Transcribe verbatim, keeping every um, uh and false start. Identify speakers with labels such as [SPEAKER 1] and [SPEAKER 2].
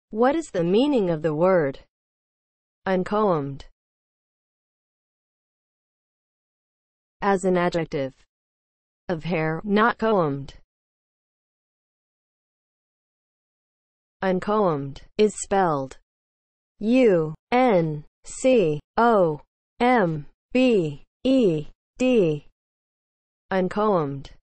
[SPEAKER 1] What is the meaning of the word uncombed? As an adjective, of hair not combed. Uncombed is spelled U N C O M B E D. Uncombed.